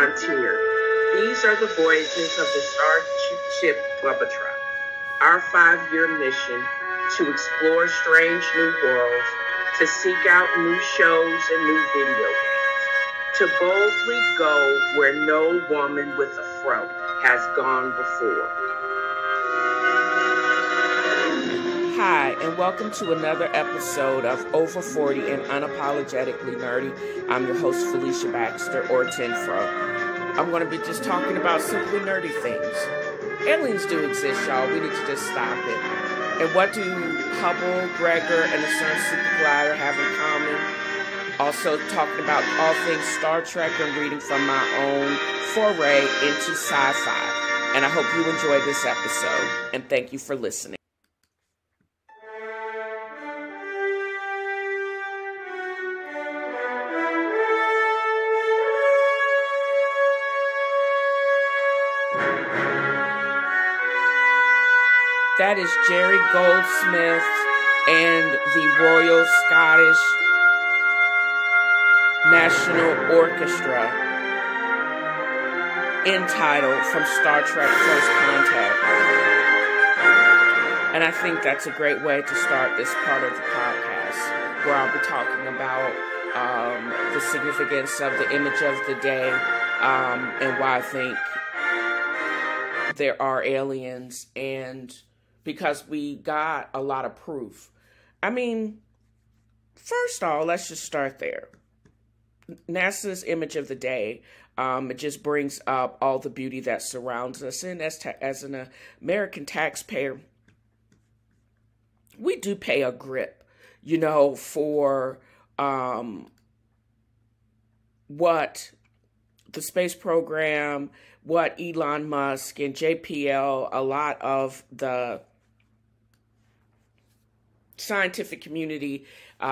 frontier. These are the voyages of the starship Globetrot, our 5-year mission to explore strange new worlds, to seek out new shows and new video games, to boldly go where no woman with a fro has gone before. Hi, and welcome to another episode of Over 40 and Unapologetically Nerdy. I'm your host, Felicia Baxter, or TNFro. I'm going to be just talking about simply nerdy things. Aliens do exist, y'all. We need to just stop it. And what do Hubble, GREGOR, and the CERN Supercollider have in common? Also talking about all things Star Trek and reading from my own foray into sci-fi. And I hope you enjoyed this episode. And thank you for listening. That is Jerry Goldsmith and the Royal Scottish National Orchestra, entitled From Star Trek First Contact. And I think that's a great way to start this part of the podcast, where I'll be talking about the significance of the image of the day and why I think there are aliens, and because we got a lot of proof. I mean, first of all, let's just start there. NASA's image of the day, it just brings up all the beauty that surrounds us. And as an American taxpayer, we do pay a grip, for what the space program, what Elon Musk and JPL, a lot of the scientific community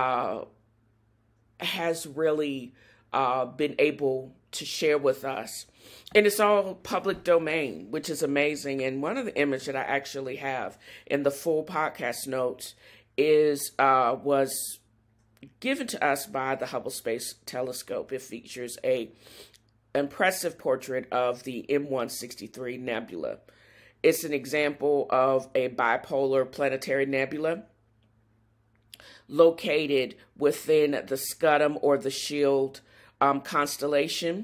has really been able to share with us. And it's all public domain, which is amazing. And one of the images that I actually have in the full podcast notes was given to us by the Hubble Space Telescope. It features a impressive portrait of the M163 nebula. It's an example of a bipolar planetary nebula located within the Scutum or the Shield constellation.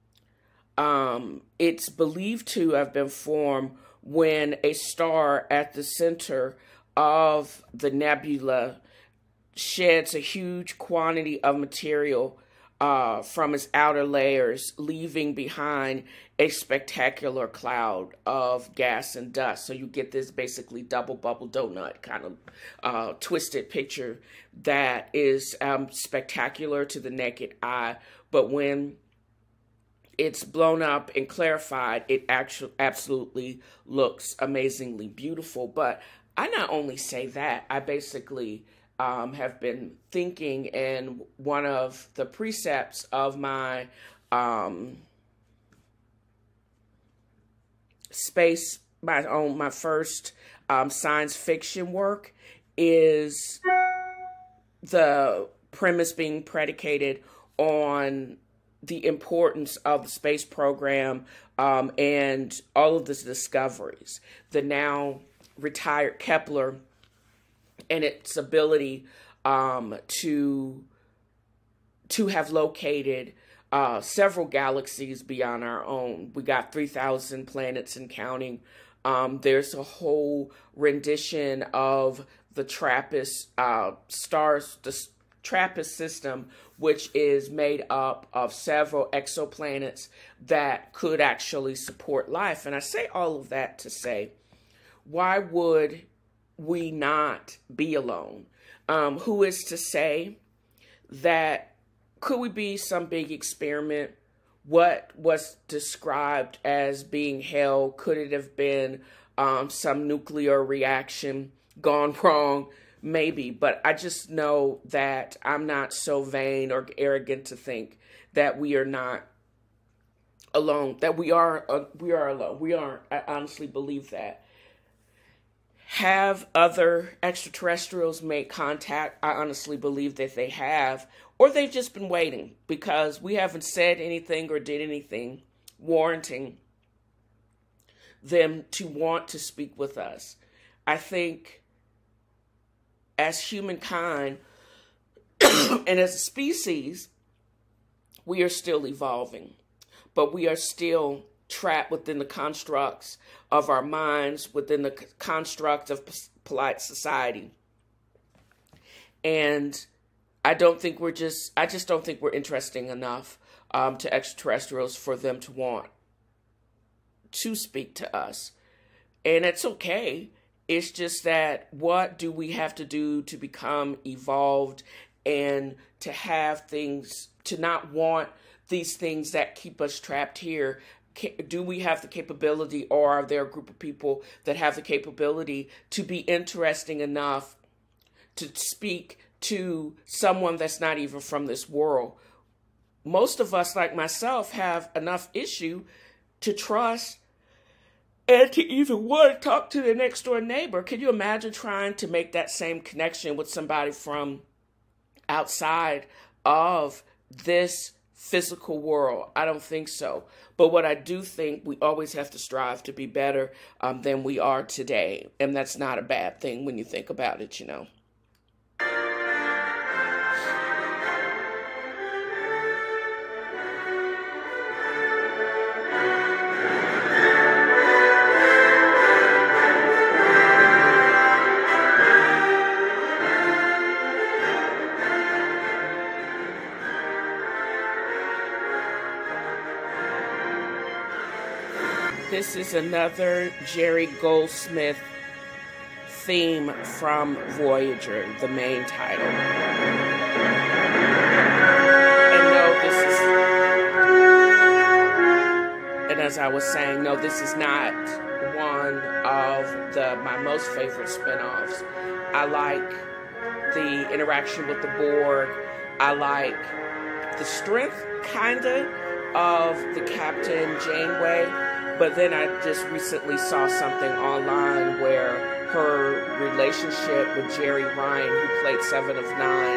It's believed to have been formed when a star at the center of the nebula sheds a huge quantity of material from its outer layers, leaving behind a spectacular cloud of gas and dust. So you get this basically double bubble donut kind of twisted picture that is spectacular to the naked eye. But when it's blown up and clarified, it actually absolutely looks amazingly beautiful. But I not only say that, I basically have been thinking, and one of the precepts of my my first science fiction work is the premise being predicated on the importance of the space program and all of the discoveries. The now retired Kepler and its ability to have located several galaxies beyond our own. We got 3,000 planets and counting. There's a whole rendition of the Trappist stars, the Trappist system, which is made up of several exoplanets that could actually support life. And I say all of that to say, why would we not be alone? Who is to say that could we be some big experiment? What was described as being hell, could it have been some nuclear reaction gone wrong? Maybe, but I just know that I'm not so vain or arrogant to think that we are not alone, that we are alone. We aren't. I honestly believe that. Have other extraterrestrials made contact? I honestly believe that they have, or they've just been waiting because we haven't said anything or did anything warranting them to want to speak with us. I think as humankind and as a species, we are still evolving, but we are still trapped within the constructs of our minds, within the construct of polite society. And I just don't think we're interesting enough to extraterrestrials for them to want to speak to us. And it's okay. It's just that, what do we have to do to become evolved and to have things, to not want these things that keep us trapped here? Do we have the capability, or are there a group of people that have the capability to be interesting enough to speak to someone that's not even from this world? Most of us, like myself, have enough issue to trust and to even want to talk to their next door neighbor. Can you imagine trying to make that same connection with somebody from outside of this physical world? I don't think so. But what I do think, we always have to strive to be better than we are today. And that's not a bad thing when you think about it, you know. This is another Jerry Goldsmith theme from Voyager, the main title. And no, and as I was saying, no, this is not one of my most favorite spinoffs. I like the interaction with the Borg. I like the strength, kinda, of the Captain Janeway. But then I just recently saw something online where her relationship with Jerry Ryan, who played 7 of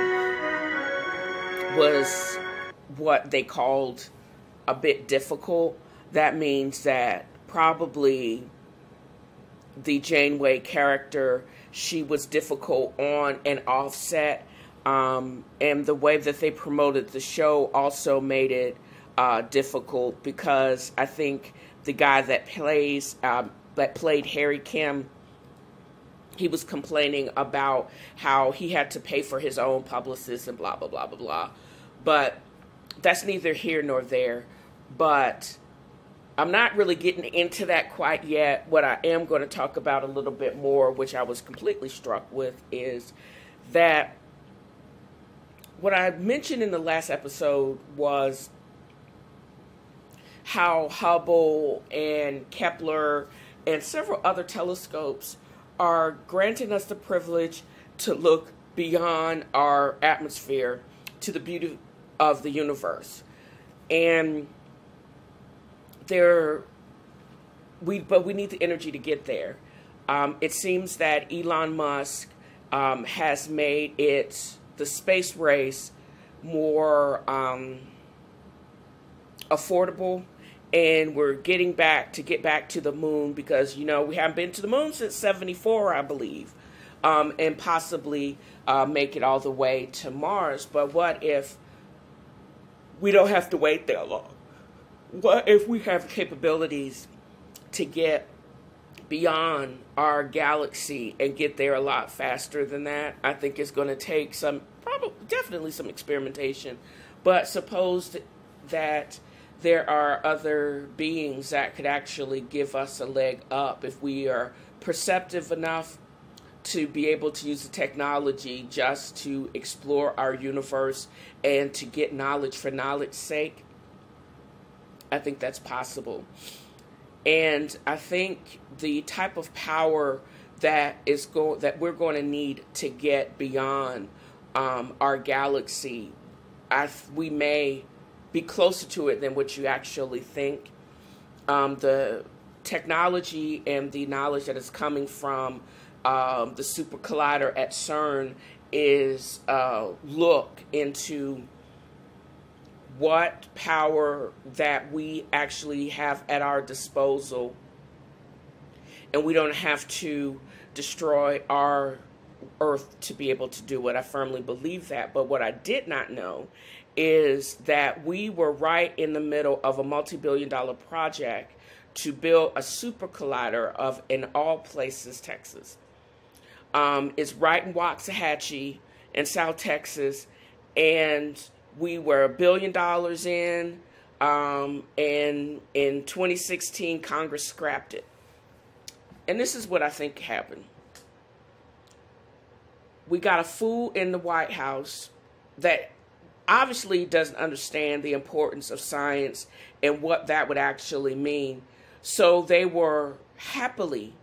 9, was what they called a bit difficult. That means that probably the Janeway character, she was difficult on and off set. And the way that they promoted the show also made it difficult, because I think the guy that played Harry Kim, he was complaining about how he had to pay for his own publicist and blah, blah, blah, blah, blah. But that's neither here nor there. But I'm not really getting into that quite yet. What I am going to talk about a little bit more, which I was completely struck with, is that what I mentioned in the last episode was how Hubble and Kepler and several other telescopes are granting us the privilege to look beyond our atmosphere to the beauty of the universe. And but we need the energy to get there. It seems that Elon Musk has made the space race more affordable. And we're get back to the moon, because, you know, we haven't been to the moon since 74, I believe, and possibly make it all the way to Mars. But what if we don't have to wait that long? What if we have capabilities to get beyond our galaxy and get there a lot faster than that? I think it's going to take definitely some experimentation. But suppose that there are other beings that could actually give us a leg up if we are perceptive enough to be able to use the technology just to explore our universe and to get knowledge for knowledge's sake. I think that's possible. And I think the type of power that we're going to need to get beyond our galaxy, we may be closer to it than what you actually think. The technology and the knowledge that is coming from the Supercollider at CERN is look into what power that we actually have at our disposal, and we don't have to destroy our Earth to be able to do it. I firmly believe that. But what I did not know is that we were right in the middle of a multi-billion-dollar project to build a super collider of, in all places, Texas. It's right in Waxahachie in South Texas, and we were $1 billion in, and in 2016, Congress scrapped it. And this is what I think happened. We got a fool in the White House that obviously doesn't understand the importance of science and what that would actually mean. So they were happily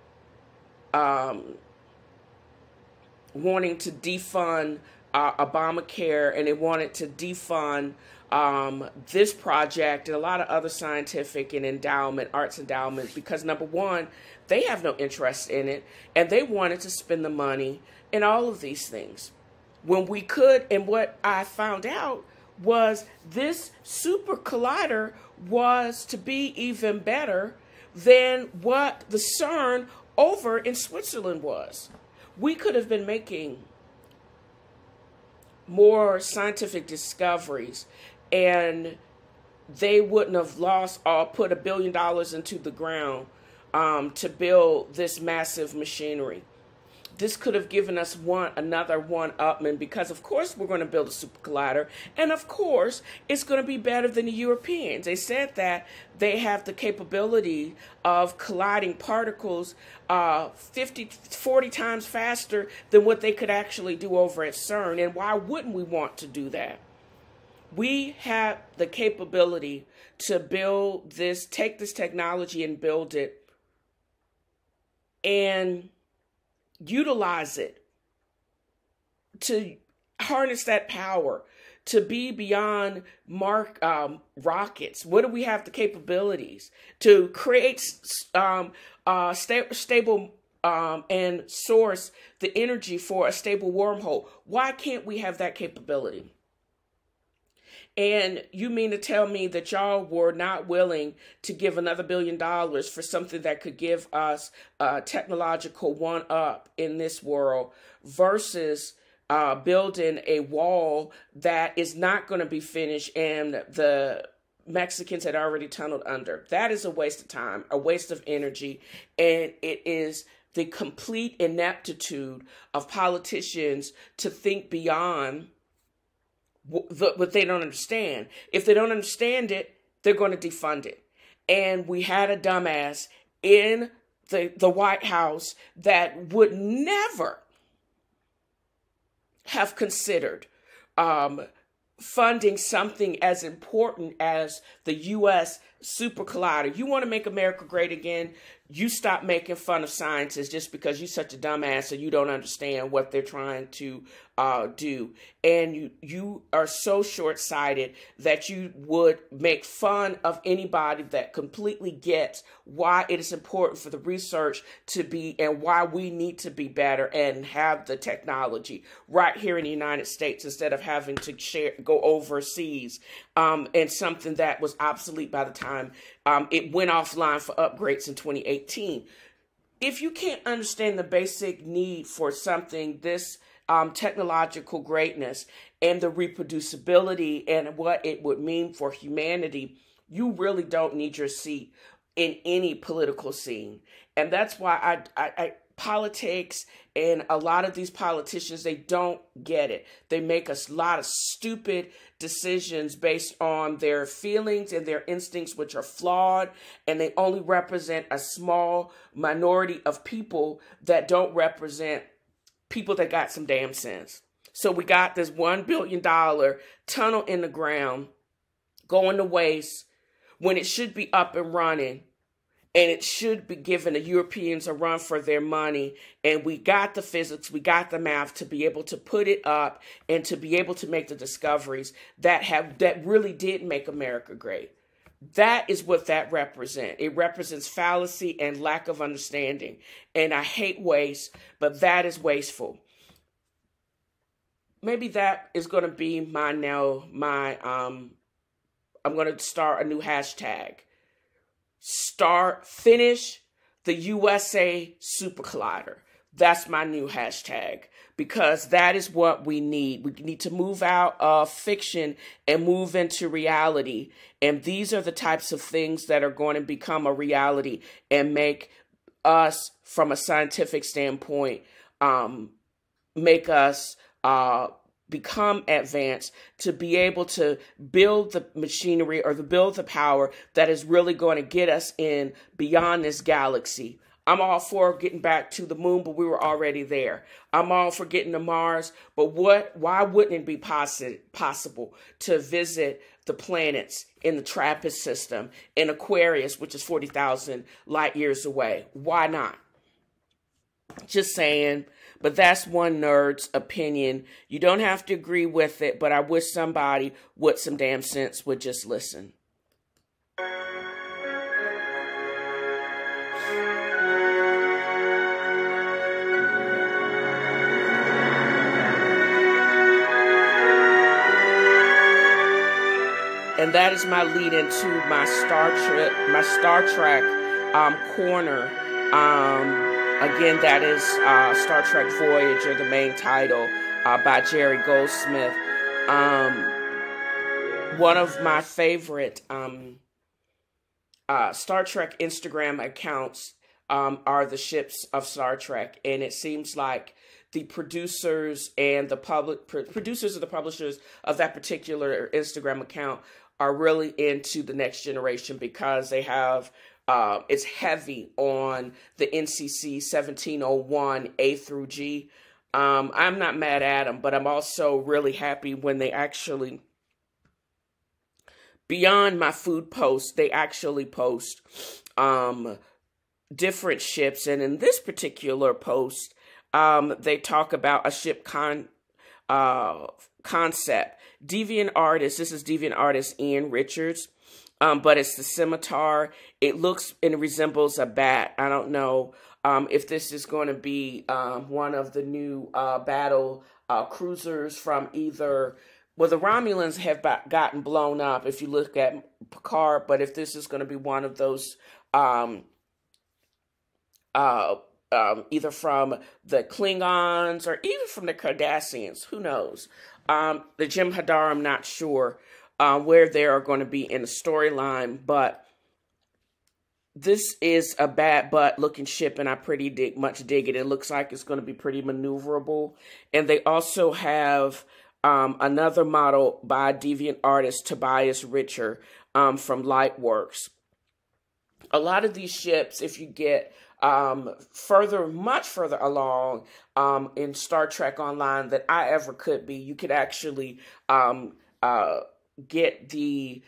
wanting to defund Obamacare, and they wanted to defund this project and a lot of other scientific and arts endowments, because number one, they have no interest in it, and they wanted to spend the money in all of these things. When we could, and what I found out was this super collider was to be even better than what the CERN over in Switzerland was. We could have been making more scientific discoveries, and they wouldn't have lost or put $1 billion into the ground to build this massive machinery. This could have given us another one-upman, because of course we're going to build a super collider, and of course it's going to be better than the Europeans. They said that they have the capability of colliding particles 40 times faster than what they could actually do over at CERN. And why wouldn't we want to do that? We have the capability to build this, take this technology and build it and utilize it to harness that power, to be beyond rockets. What do we have the capabilities to create stable and source the energy for a stable wormhole? Why can't we have that capability? And you mean to tell me that y'all were not willing to give another $1 billion for something that could give us a technological one-up in this world versus building a wall that is not going to be finished and the Mexicans had already tunneled under? That is a waste of time, a waste of energy, and it is the complete ineptitude of politicians to think beyond what they don't understand. If they don't understand it, they're going to defund it. And we had a dumbass in the White House that would never have considered funding something as important as the U.S. Super Collider. You want to make America great again? You stop making fun of scientists just because you're such a dumbass and you don't understand what they're trying to do. And you are so short-sighted that you would make fun of anybody that completely gets why it is important for the research to be, and why we need to be better and have the technology right here in the United States instead of having to go overseas, and something that was obsolete by the time it went offline for upgrades in 2018. If you can't understand the basic need for something this technological greatness and the reproducibility and what it would mean for humanity, you really don't need your seat in any political scene. And that's why I politics and a lot of these politicians, they don't get it. They make a lot of stupid decisions based on their feelings and their instincts, which are flawed, and they only represent a small minority of people that don't represent people that got some damn sense. So we got this $1 billion tunnel in the ground going to waste when it should be up and running, and it should be giving the Europeans a run for their money. And we got the physics, we got the math to be able to put it up and to be able to make the discoveries that really did make America great. That is what that represents. It represents fallacy and lack of understanding. And I hate waste, but that is wasteful. Maybe that is going to be my I'm going to start a new hashtag. Finish the USA Supercollider. That's my new hashtag, because that is what we need. We need to move out of fiction and move into reality. And these are the types of things that are going to become a reality and make us, from a scientific standpoint, make us become advanced to be able to build the machinery or to build the power that is really going to get us in beyond this galaxy. I'm all for getting back to the moon, but we were already there. I'm all for getting to Mars, but why wouldn't it be possible to visit the planets in the Trappist system, in Aquarius, which is 40,000 light years away? Why not? Just saying. But that's one nerd's opinion. You don't have to agree with it, but I wish somebody with some damn sense would just listen. And that is my lead into my Star Trek corner. Again, that is Star Trek Voyager, the main title, by Jerry Goldsmith. One of my favorite Star Trek Instagram accounts are the ships of Star Trek, and it seems like the producers and the producers and the publishers of that particular Instagram account are really into the next generation, because they have it's heavy on the NCC 1701 A through G. I'm not mad at them, but I'm also really happy when they actually, beyond my food posts, they actually post different ships. And in this particular post, they talk about a ship concept. Deviant Artist, this is Deviant Artist Ian Richards, but it's the scimitar. It looks and resembles a bat. I don't know if this is going to be one of the new battle cruisers from either, well, the Romulans have gotten blown up if you look at Picard, but if this is going to be one of those either from the Klingons or even from the Cardassians, who knows? The Jem'Hadar, I'm not sure where they are going to be in the storyline, but this is a bad butt looking ship, and I pretty much dig it. It looks like it's going to be pretty maneuverable. And they also have another model by deviant artist Tobias Richer from Lightworks. A lot of these ships, if you get much further along in Star Trek Online than I ever could be, you could actually get the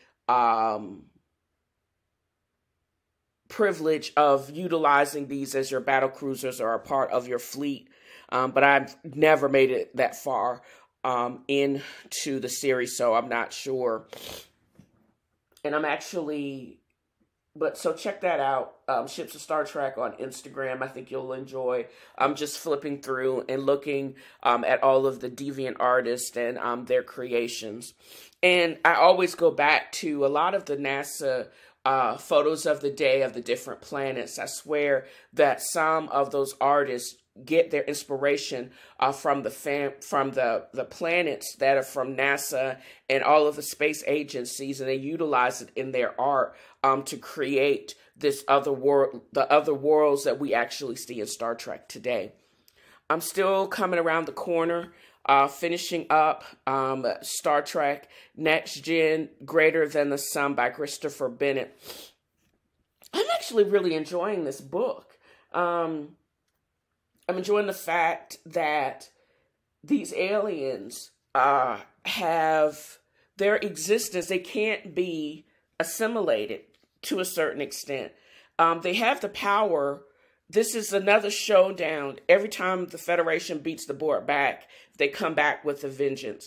privilege of utilizing these as your battle cruisers or a part of your fleet. But I've never made it that far into the series, so I'm not sure. And I'm actually... But so check that out, Ships of Star Trek on Instagram. I think you'll enjoy. I'm just flipping through and looking at all of the deviant artists and their creations. And I always go back to a lot of the NASA photos of the day of the different planets. I swear that some of those artists get their inspiration from the planets that are from NASA and all of the space agencies, and they utilize it in their art to create this other world, the other worlds that we actually see in Star Trek today. I'm still coming around the corner, finishing up Star Trek Next Gen Greater Than the Sun by Christopher Bennett. I'm actually really enjoying this book. I'm enjoying the fact that these aliens have their existence. They can't be assimilated to a certain extent. They have the power. This is another showdown. Every time the Federation beats the board back, they come back with a vengeance.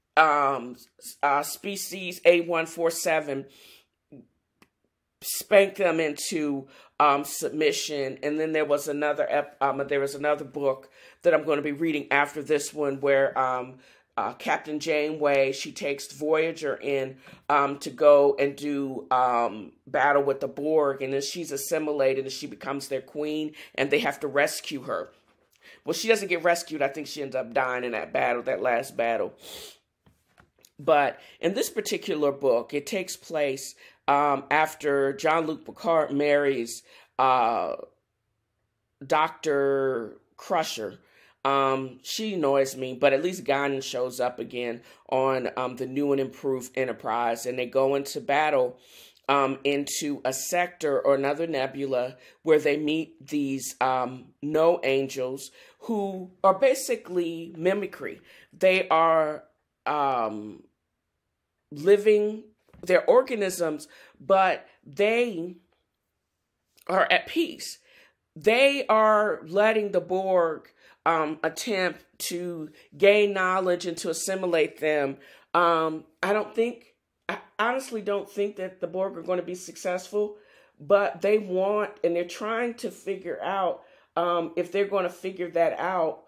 Species A147 spanked them into submission, and then there was another book that I'm going to be reading after this one where Captain Janeway, she takes Voyager in to go and do battle with the Borg, and then she's assimilated and she becomes their queen, and they have to rescue her. Well, she doesn't get rescued. I think she ends up dying in that battle, that last battle. But in this particular book, it takes place after Jean-Luc Picard marries Dr. Crusher. She annoys me, but at least Guinan shows up again on the new and improved Enterprise, and they go into battle into a sector or another nebula where they meet these no angels who are basically mimicry. They are living, they're organisms, but they are at peace. They are letting the Borg attempt to gain knowledge and to assimilate them. I honestly don't think that the Borg are going to be successful, but they want, and they're trying to figure out if they're going to figure that out,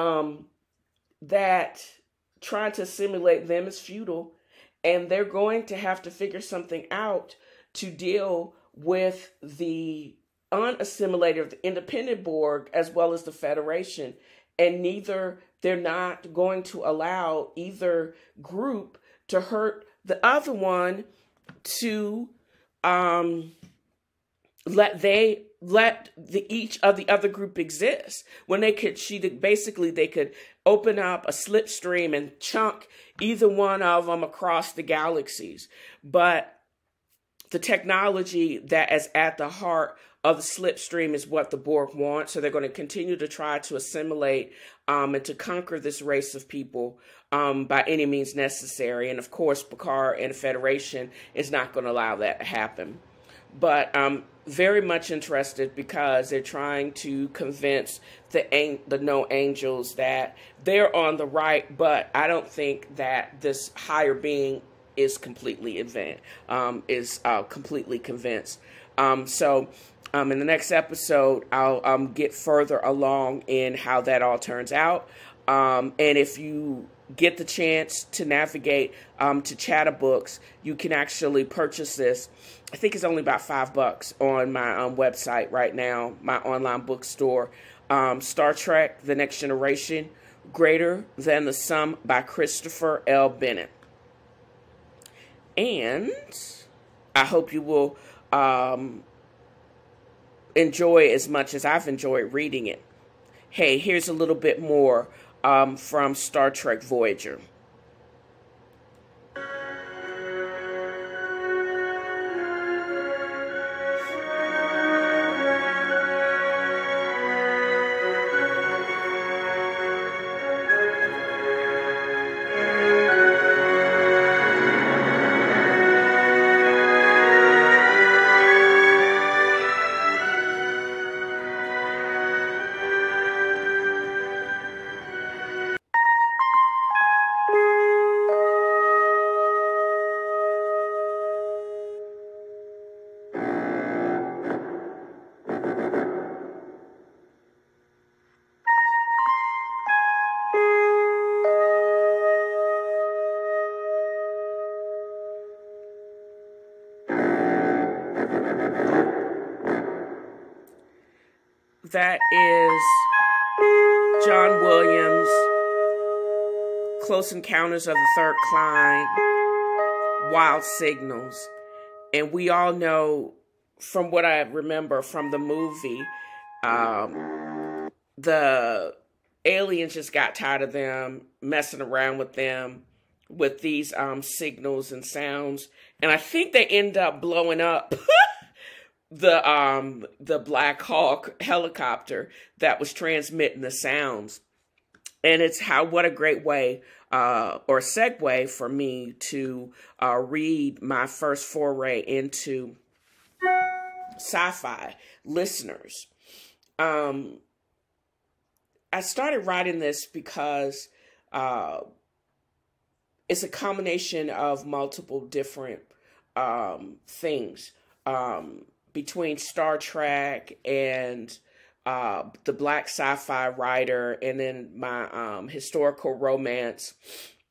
that trying to assimilate them is futile, and they're going to have to figure something out to deal with the unassimilated, the independent Borg, as well as the Federation. And they're not going to allow either group to hurt the other one, to let each of the other group exist. When they could open up a slipstream and chunk either one of them across the galaxies. But the technology that is at the heart of the slipstream is what the Borg want. So they're going to continue to try to assimilate and to conquer this race of people by any means necessary. And of course, Picard and the Federation is not going to allow that to happen. But I'm very much interested because they're trying to convince the no angels that they're on the right, but I don't think that this higher being is completely completely convinced. So in the next episode, I'll get further along in how that all turns out. And if you get the chance to navigate to Chatterbooks, you can actually purchase this. I think it's only about $5 on my website right now, my online bookstore. Star Trek: The Next Generation, Greater Than the Sum by Christopher L. Bennett. And I hope you will enjoy it as much as I've enjoyed reading it. Hey, here's a little bit more from Star Trek Voyager. That is John Williams' Close Encounters of the Third Kind, Wild Signals. And we all know, from what I remember from the movie, the aliens just got tired of them messing around with them with these signals and sounds. And I think they end up blowing up the Black Hawk helicopter that was transmitting the sounds. And it's what a great way or segue for me to read my first foray into sci-fi. Listeners, I started writing this because it's a combination of multiple different things between Star Trek and the Black sci-fi writer, and then my historical romance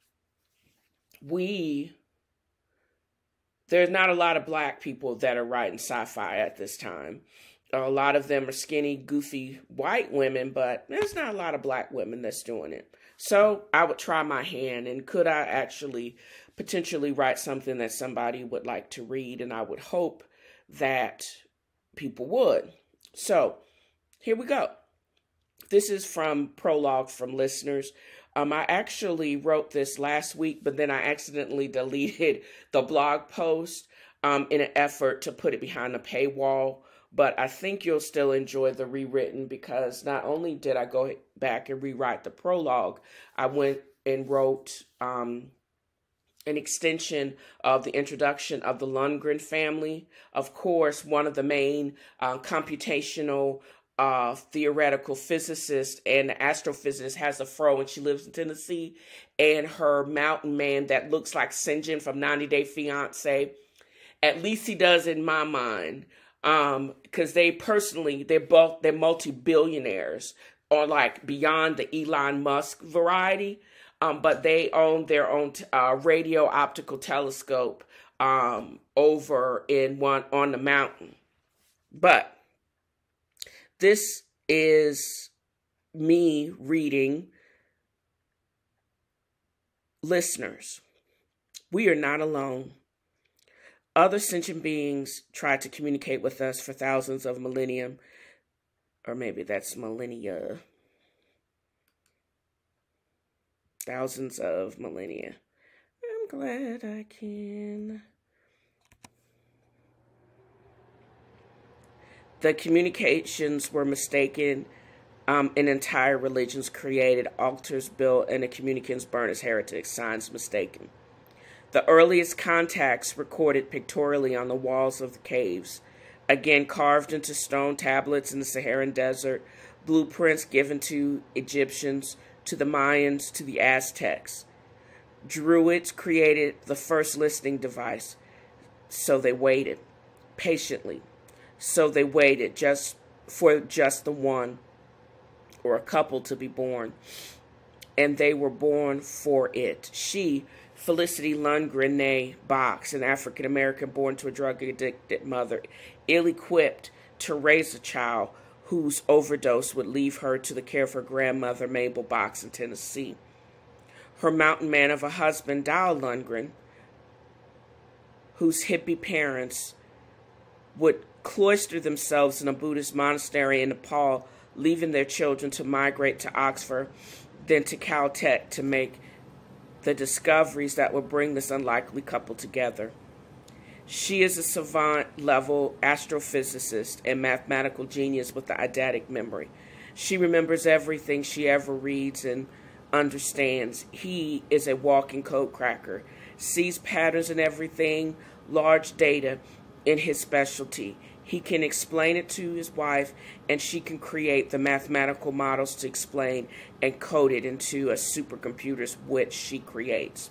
there's not a lot of black people that are writing sci-fi at this time. A lot of them are skinny, goofy white women, but there's not a lot of black women that's doing it. So I would try my hand, and could I actually potentially write something that somebody would like to read? And I would hope that people would. So here we go. This is from prologue from listeners. I actually wrote this last week, but then I accidentally deleted the blog post in an effort to put it behind a paywall. But I think you'll still enjoy the rewritten, because not only did I go back and rewrite the prologue, I went and wrote an extension of the introduction of the Lundgren family. Of course, one of the main computational theoretical physicist and astrophysicist has a fro, and she lives in Tennessee, and her mountain man that looks like Sinjin from 90 Day Fiance. At least he does in my mind, because they're multi-billionaires, or like beyond the Elon Musk variety, but they own their own radio optical telescope over on the mountain. But this is me reading listeners. We are not alone. Other sentient beings tried to communicate with us for thousands of millennium, or maybe that's millennia. Thousands of millennia. I'm glad I can. The communications were mistaken, and entire religions created, altars built, and the communicants burned as heretics, signs mistaken. The earliest contacts recorded pictorially on the walls of the caves, again carved into stone tablets in the Saharan desert, blueprints given to Egyptians, to the Mayans, to the Aztecs. Druids created the first listening device, so they waited patiently. So they waited for the one or a couple to be born, and they were born for it. She, Felicity Lundgren, née Box, an African-American born to a drug-addicted mother, ill-equipped to raise a child whose overdose would leave her to the care of her grandmother, Mabel Box, in Tennessee. Her mountain man of a husband, Dal Lundgren, whose hippie parents would cloister themselves in a Buddhist monastery in Nepal, leaving their children to migrate to Oxford, then to Caltech to make the discoveries that would bring this unlikely couple together. She is a savant-level astrophysicist and mathematical genius with the eidetic memory. She remembers everything she ever reads and understands. He is a walking code cracker, sees patterns in everything, large data in his specialty. He can explain it to his wife, and she can create the mathematical models to explain and code it into a supercomputer, which she creates.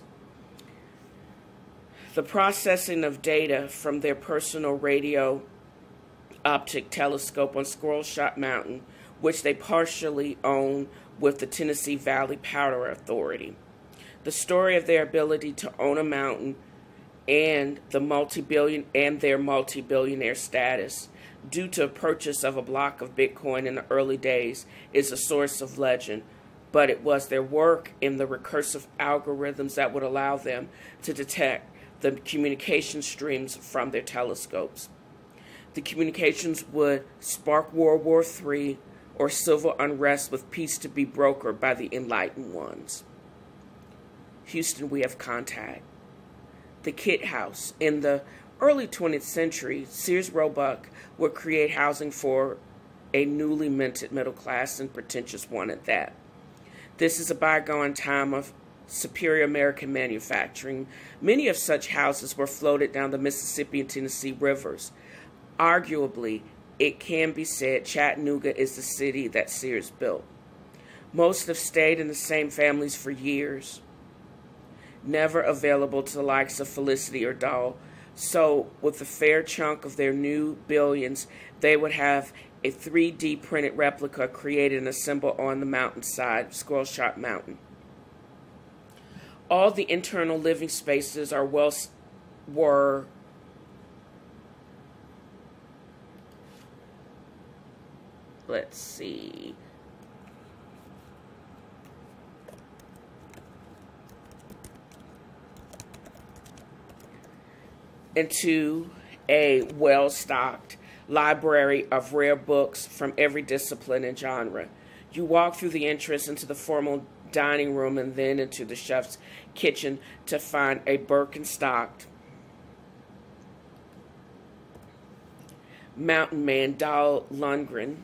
The processing of data from their personal radio optic telescope on Squirrel Shot Mountain, which they partially own with the Tennessee Valley Power Authority. The story of their ability to own a mountain and their multi-billionaire status due to a purchase of a block of Bitcoin in the early days is a source of legend, but it was their work in the recursive algorithms that would allow them to detect the communication streams from their telescopes. The communications would spark World War III or civil unrest with peace to be brokered by the enlightened ones. Houston, we have contact. The Kit House. In the early 20th century, Sears Roebuck would create housing for a newly minted middle class, and pretentious one at that. This is a bygone time of superior American manufacturing. Many of such houses were floated down the Mississippi and Tennessee rivers. Arguably, it can be said Chattanooga is the city that Sears built. Most have stayed in the same families for years, never available to the likes of Felicity or Dahl. So, with a fair chunk of their new billions, they would have a 3D printed replica created and assembled on the mountainside, Squirrel Shot Mountain. All the internal living spaces were let's see. Into a well-stocked library of rare books from every discipline and genre. You walk through the entrance into the formal dining room and then into the chef's kitchen to find a Birkenstocked mountain man, Dahl Lundgren.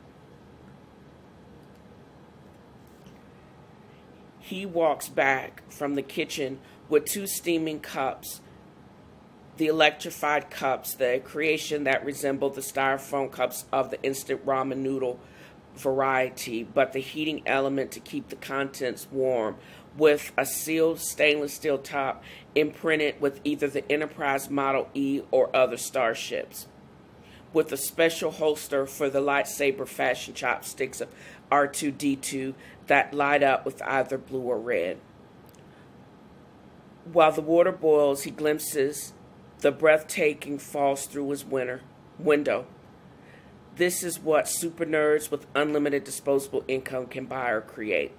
He walks back from the kitchen with 2 steaming cups, the electrified cups, the creation that resemble the styrofoam cups of the instant ramen noodle variety, but the heating element to keep the contents warm, with a sealed stainless steel top imprinted with either the Enterprise Model E or other starships, with a special holster for the lightsaber fashion chopsticks of R2-D2 that light up with either blue or red. While the water boils, he glimpses the breathtaking falls through his window. This is what super nerds with unlimited disposable income can buy or create.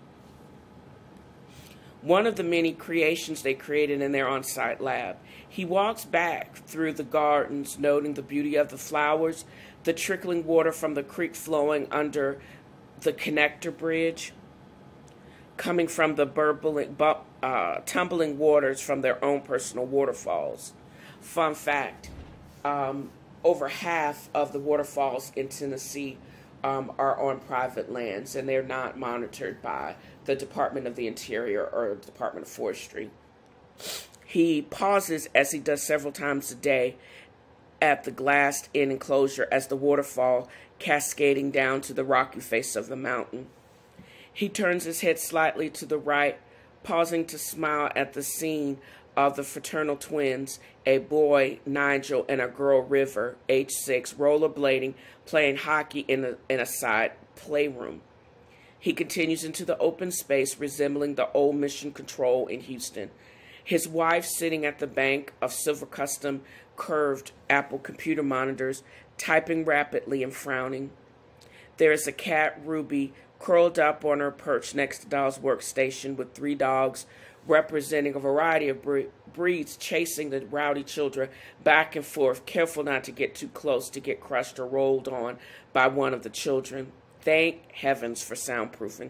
One of the many creations they created in their on-site lab. He walks back through the gardens, noting the beauty of the flowers, the trickling water from the creek flowing under the connector bridge, coming from the tumbling waters from their own personal waterfalls. Fun fact, over half of the waterfalls in Tennessee are on private lands, and they're not monitored by the Department of the Interior or the Department of Forestry. He pauses, as he does several times a day, at the glassed-in enclosure as the waterfall cascading down to the rocky face of the mountain. He turns his head slightly to the right, pausing to smile at the scene of the fraternal twins, a boy, Nigel, and a girl, River, age 6, rollerblading, playing hockey in a side playroom. He continues into the open space resembling the old Mission Control in Houston. His wife sitting at the bank of silver custom curved Apple computer monitors, typing rapidly and frowning. There is a cat, Ruby, curled up on her perch next to Doll's workstation with 3 dogs representing a variety of breeds chasing the rowdy children back and forth, careful not to get too close to get crushed or rolled on by one of the children. Thank heavens for soundproofing.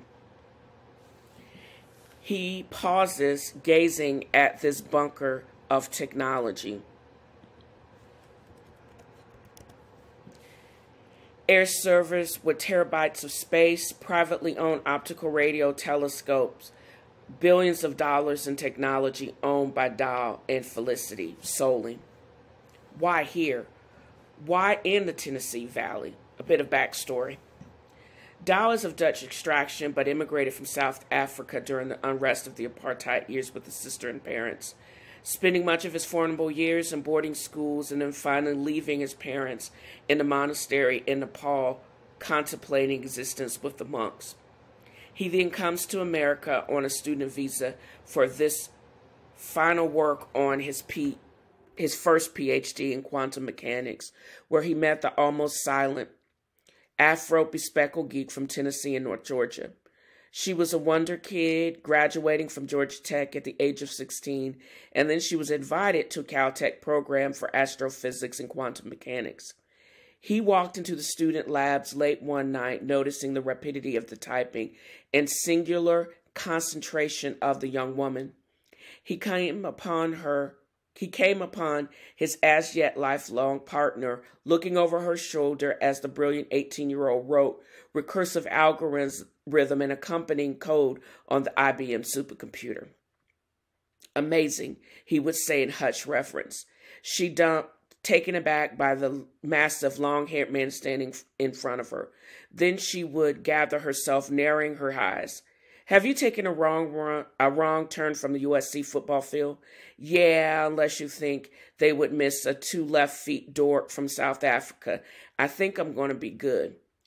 He pauses, gazing at this bunker of technology. Air servers with terabytes of space, privately owned optical radio telescopes, billions of dollars in technology owned by Dahl and Felicity solely. Why here? Why in the Tennessee Valley? A bit of backstory. Dahl is of Dutch extraction, but immigrated from South Africa during the unrest of the apartheid years with his sister and parents, spending much of his formidable years in boarding schools and then finally leaving his parents in a monastery in Nepal, contemplating existence with the monks. He then comes to America on a student visa for this final work on his first PhD in quantum mechanics, where he met the almost silent Afro-bespectacled geek from Tennessee and North Georgia. She was a wonder kid, graduating from Georgia Tech at the age of 16, and then she was invited to a Caltech program for astrophysics and quantum mechanics. He walked into the student labs late one night, noticing the rapidity of the typing and singular concentration of the young woman. He came upon his as-yet lifelong partner looking over her shoulder as the brilliant 18-year-old wrote recursive algorithm and accompanying code on the IBM supercomputer. Amazing, he would say in hushed reverence. She dumped, taken aback by the massive long-haired man standing in front of her. Then she would gather herself, narrowing her eyes. Have you taken a wrong turn from the USC football field? Yeah, unless you think they would miss a 2 left feet dork from South Africa. I think I'm going to be good.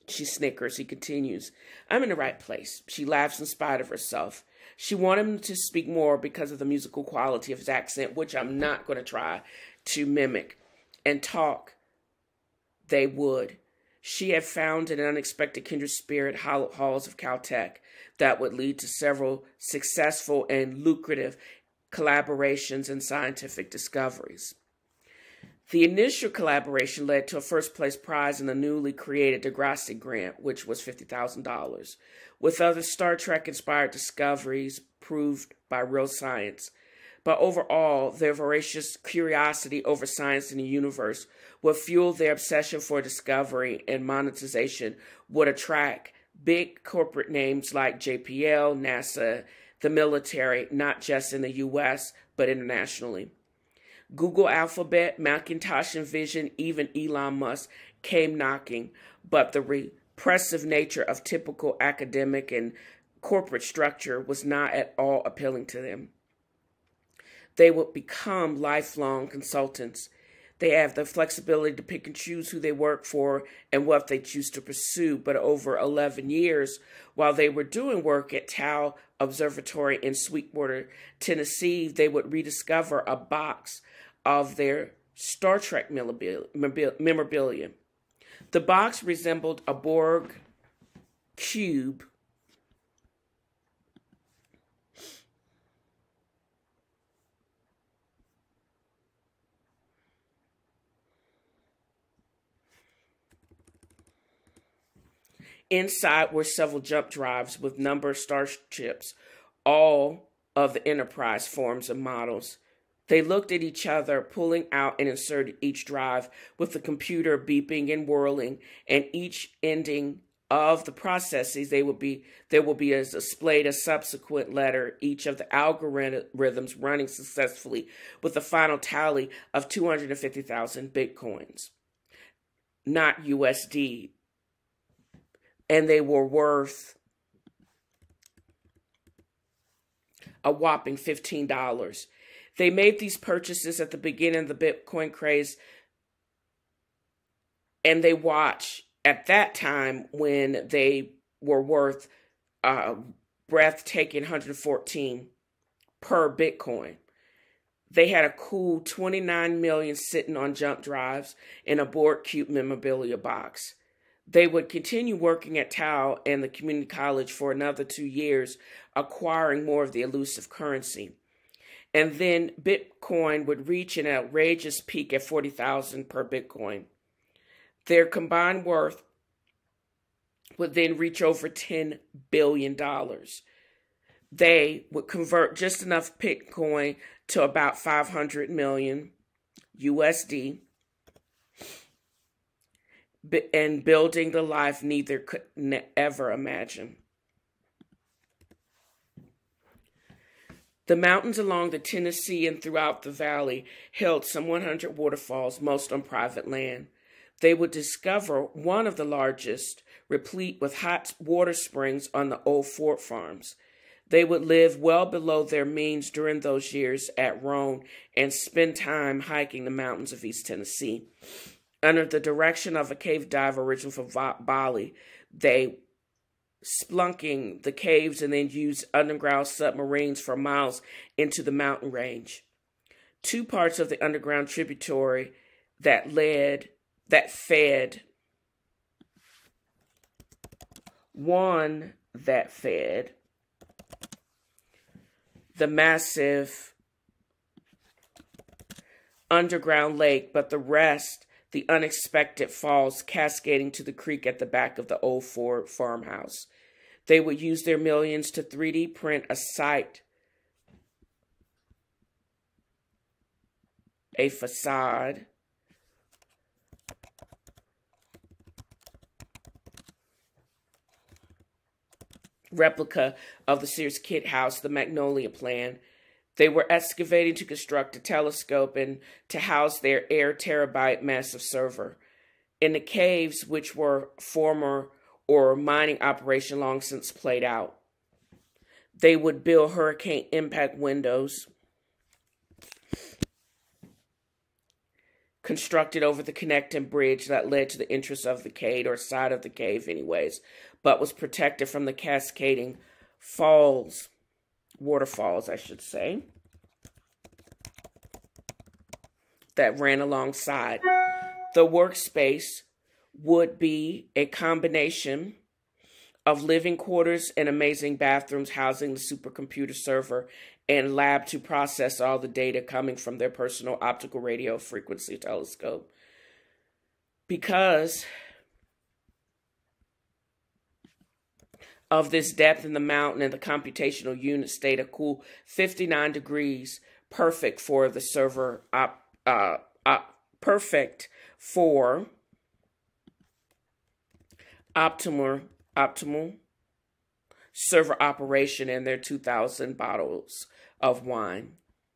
She snickers. He continues, I'm in the right place. She laughs in spite of herself. She wanted him to speak more because of the musical quality of his accent, which I'm not going to try to mimic. And talk, they would. She had found an unexpected kindred spirit halls of Caltech that would lead to several successful and lucrative collaborations and scientific discoveries. The initial collaboration led to a first-place prize in the newly created Degrassi grant, which was $50,000, with other Star Trek-inspired discoveries proved by real science. But overall, their voracious curiosity over science and the universe would fuel their obsession for discovery, and monetization would attract big corporate names like JPL, NASA, the military, not just in the U.S., but internationally. Google, Alphabet, Macintosh, and Vision, even Elon Musk came knocking, but the repressive nature of typical academic and corporate structure was not at all appealing to them. They would become lifelong consultants. They have the flexibility to pick and choose who they work for and what they choose to pursue. But over 11 years, while they were doing work at Tau Observatory in Sweetwater, Tennessee, they would rediscover a box of their Star Trek memorabilia. The box resembled a Borg cube Inside were several jump drives with number starships, all of the Enterprise forms and models. They looked at each other, pulling out and inserted each drive with the computer beeping and whirling, and each ending of the processes there will be displayed a subsequent letter, each of the algorithms running successfully with a final tally of 250,000 bitcoins, not USD. And they were worth a whopping $15. They made these purchases at the beginning of the Bitcoin craze, and they watched at that time when they were worth breathtaking 114 per Bitcoin. They had a cool 29 million sitting on jump drives in a Borg cube memorabilia box. They would continue working at Tau and the community college for another 2 years, acquiring more of the elusive currency. And then Bitcoin would reach an outrageous peak at 40,000 per Bitcoin. Their combined worth would then reach over $10 billion. They would convert just enough Bitcoin to about 500 million USD, and building the life neither could ever imagine. The mountains along the Tennessee and throughout the valley held some 100 waterfalls, most on private land. They would discover one of the largest, replete with hot water springs on the old Ford farms. They would live well below their means during those years at Rome and spend time hiking the mountains of East Tennessee. Under the direction of a cave diver originally from Bali, they splunking the caves and then used underground submarines for miles into the mountain range. Two parts of the underground tributary that fed the massive underground lake, but the rest, the unexpected falls cascading to the creek at the back of the old Ford farmhouse. They would use their millions to 3D print a facade, replica of the Sears Kit House, the Magnolia Plan. They were excavating to construct a telescope and to house their Air Terabyte massive server. In the caves, which were former or mining operation long since played out, they would build hurricane impact windows, constructed over the connecting bridge that led to the entrance of the cave, or side of the cave anyways, but was protected from the cascading waterfalls, I should say, that ran alongside. The workspace would be a combination of living quarters and amazing bathrooms housing the supercomputer server and lab to process all the data coming from their personal optical radio frequency telescope. Because of this depth in the mountain, and the computational unit stayed a cool 59 degrees, perfect for the server perfect for optimal server operation and their 2,000 bottles of wine.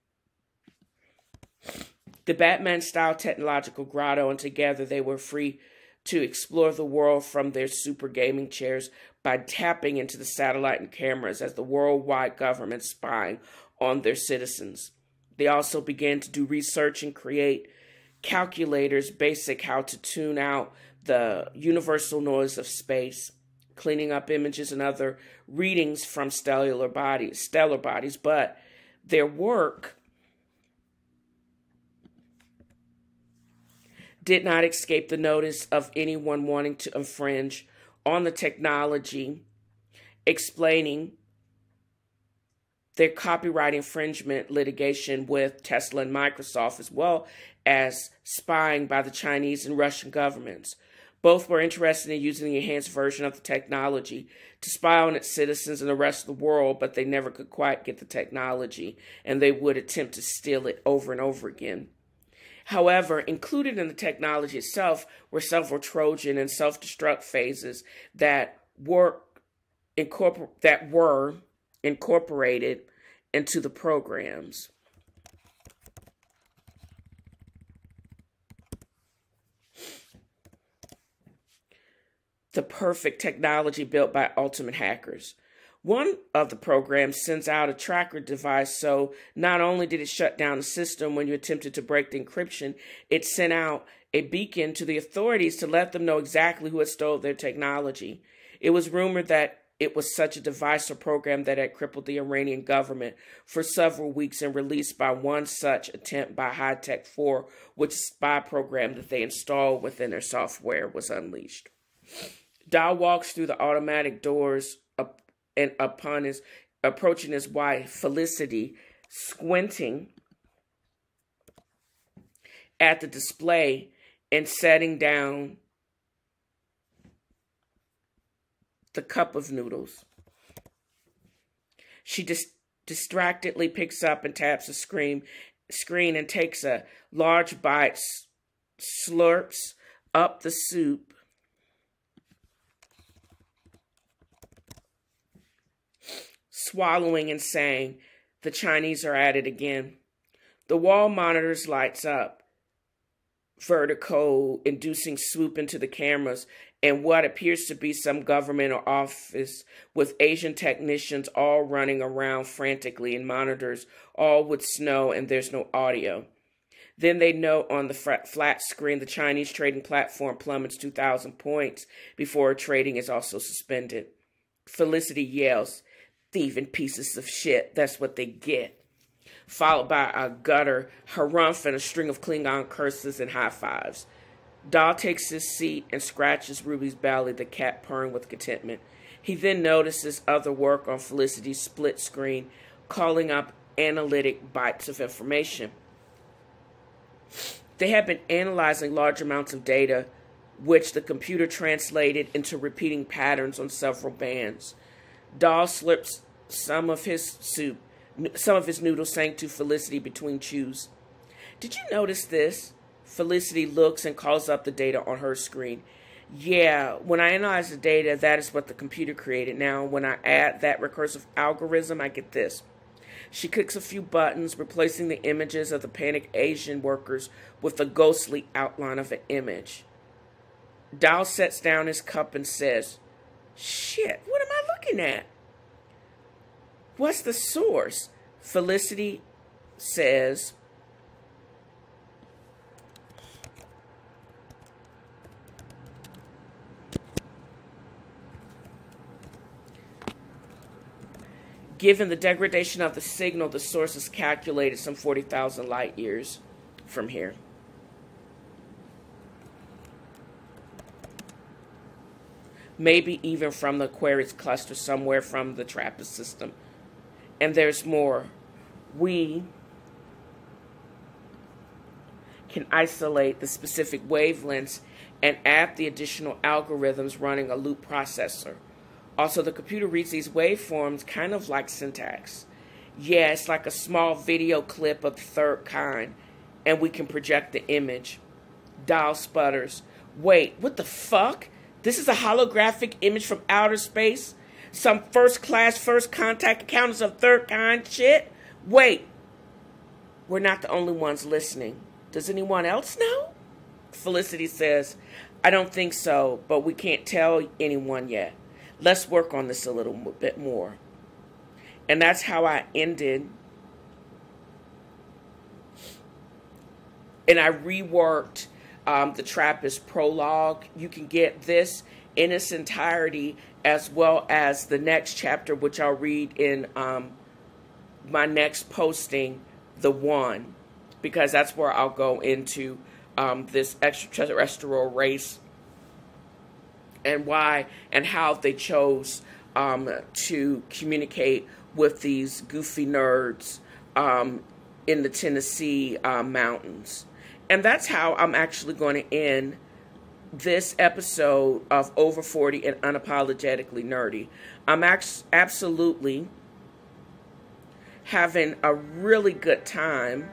The Batman-style technological grotto, and together they were free to explore the world from their super gaming chairs by tapping into the satellite and cameras as the worldwide government spying on their citizens. They also began to do research and create calculators, basic how to tune out the universal noise of space, cleaning up images and other readings from stellar bodies, but their work did not escape the notice of anyone wanting to infringe on the technology, explaining their copyright infringement litigation with Tesla and Microsoft, as well as spying by the Chinese and Russian governments. Both were interested in using the enhanced version of the technology to spy on its citizens and the rest of the world, but they never could quite get the technology, and they would attempt to steal it over and over again. However, included in the technology itself were several Trojan and self-destruct phases that were incorporated into the programs. The perfect technology built by ultimate hackers. One of the programs sends out a tracker device, so not only did it shut down the system when you attempted to break the encryption, it sent out a beacon to the authorities to let them know exactly who had stolen their technology. It was rumored that it was such a device or program that had crippled the Iranian government for several weeks, and released by one such attempt by High-Tech 4, which spy program that they installed within their software was unleashed. Dahl walks through the automatic doors and upon approaching his wife, Felicity, squinting at the display and setting down the cup of noodles. She distractedly picks up and taps the screen and takes a large bite, slurps up the soup, swallowing and saying, "The Chinese are at it again." The wall monitors lights up, vertigo-inducing swoop into the cameras, and what appears to be some government or office with Asian technicians all running around frantically in monitors, all with snow, and there's no audio. Then they note on the flat screen the Chinese trading platform plummets 2,000 points before trading is also suspended. Felicity yells, "Thieving pieces of shit, that's what they get," followed by a gutter harumph and a string of Klingon curses and high fives. Dahl takes his seat and scratches Ruby's belly, the cat purring with contentment. He then notices other work on Felicity's split screen, calling up analytic bytes of information. They had been analyzing large amounts of data, which the computer translated into repeating patterns on several bands. Dahl slips some of his noodles, saying to Felicity between chews, "Did you notice this?" Felicity looks and calls up the data on her screen. "Yeah, when I analyze the data, that is what the computer created. Now, when I add that recursive algorithm, I get this." She clicks a few buttons, replacing the images of the panicked Asian workers with the ghostly outline of an image. Dahl sets down his cup and says, "Shit, what am I looking at? What's the source?" Felicity says, Given the degradation of the signal, the source is calculated some 40,000 light years from here. Maybe even from the Aquarius cluster, somewhere from the Trappist system. And there's more. We can isolate the specific wavelengths and add the additional algorithms running a loop processor. Also, the computer reads these waveforms kind of like syntax. Yeah, it's like a small video clip of the third kind, and we can project the image. Dial sputters. Wait, what the fuck? This is a holographic image from outer space? Some first class, first contact encounters of third kind shit? Wait, we're not the only ones listening. Does anyone else know? Felicity says, I don't think so, but we can't tell anyone yet. Let's work on this a little bit more. And that's how I ended. And I reworked the Trappist prologue. You can get this in its entirety, as well as the next chapter, which I'll read in my next posting, the one, because that's where I'll go into this extraterrestrial race and why and how they chose to communicate with these goofy nerds in the Tennessee mountains. And that's how I'm actually going to end this episode of Over 40 and Unapologetically Nerdy. I'm absolutely having a really good time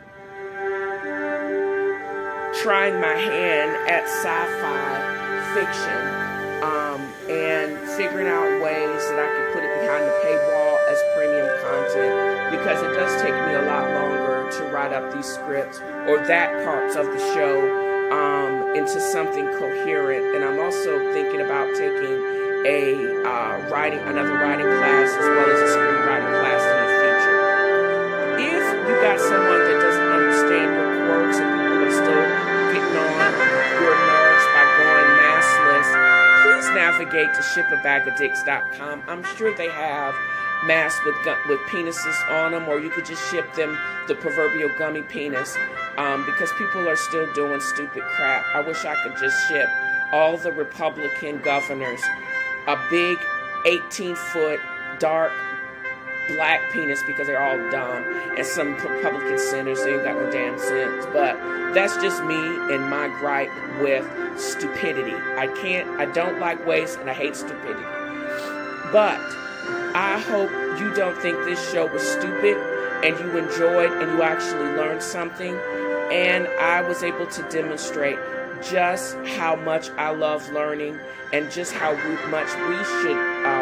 trying my hand at sci-fi fiction and figuring out ways that I can put it behind the paywall as premium content, because it does take me a lot longer to write up these scripts or that parts of the show into something coherent. And I'm also thinking about taking another writing class as well as a screenwriting class in the future. If you got someone that doesn't understand your quirks and people are still getting on your nerves by going maskless, please navigate to shipabagadicks.com. I'm sure they have masks with penises on them, or you could just ship them the proverbial gummy penis, because people are still doing stupid crap. I wish I could just ship all the Republican governors a big 18-foot dark black penis, because they're all dumb, and some Republican senators, they ain't got no damn sense. But that's just me and my gripe with stupidity. I don't like waste, and I hate stupidity. But I hope you don't think this show was stupid and you enjoyed and you actually learned something. And I was able to demonstrate just how much I love learning and just how much we should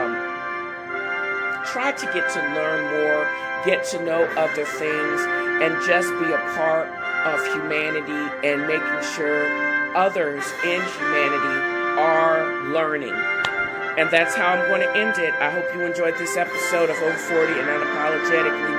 try to get to learn more, get to know other things, and just be a part of humanity and making sure others in humanity are learning. And that's how I'm going to end it. I hope you enjoyed this episode of Over 40 and Unapologetically